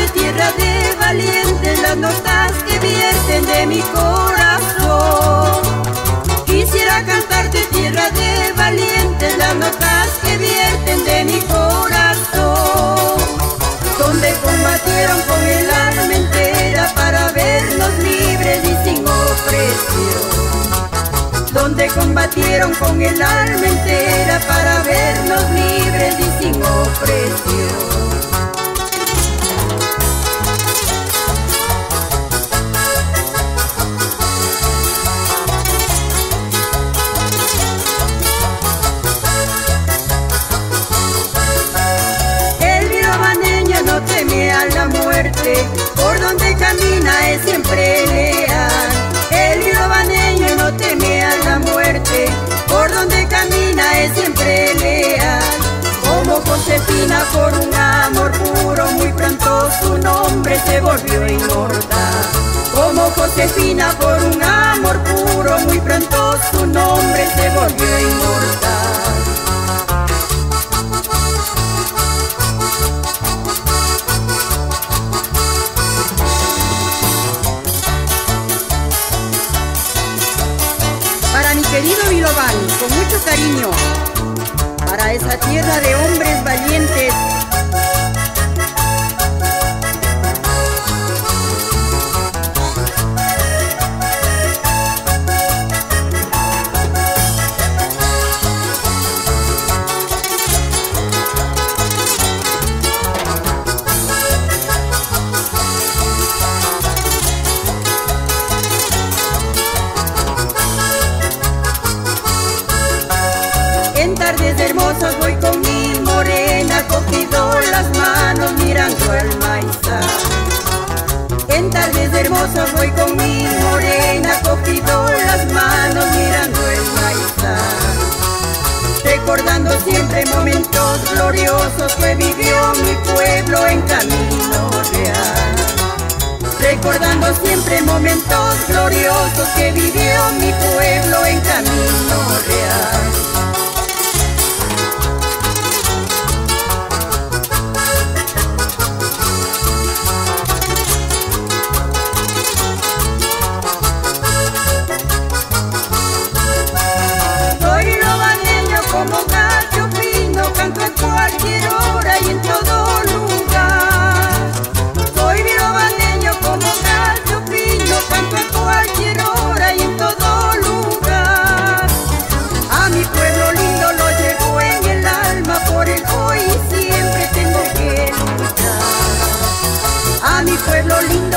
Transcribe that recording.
cantarte tierra de valientes, las notas que vierten de mi corazón. Quisiera cantarte tierra de valientes, las notas que vierten de mi corazón. Donde combatieron con el alma entera para vernos libres y sin opresión. Donde combatieron con el alma entera para vernos libres y sin opresión. La muerte, por donde camina es siempre leal. El virobaneño no teme a la muerte, por donde camina es siempre leal. Como Josefina por un amor puro, muy pronto su nombre se volvió inmortal. Como Josefina por un amor puro, muy pronto su nombre se volvió inmortal. Para mi querido Vilobán, con mucho cariño, para esa tierra de hombres valientes. En tardes hermosas voy con mi morena, cogido las manos mirando el maizal. En tardes hermosas voy con mi morena, cogido las manos mirando el maizal. Recordando siempre momentos gloriosos que vivió mi pueblo en Camino Real. Recordando siempre momentos gloriosos que vivió mi pueblo en Camino Real. Como gallo fino, canto en cualquier hora y en todo lugar. Soy virobaneño como gallo fino, canto en cualquier hora y en todo lugar. A mi pueblo lindo lo llevo en el alma, por el hoy siempre tengo que luchar. A mi pueblo lindo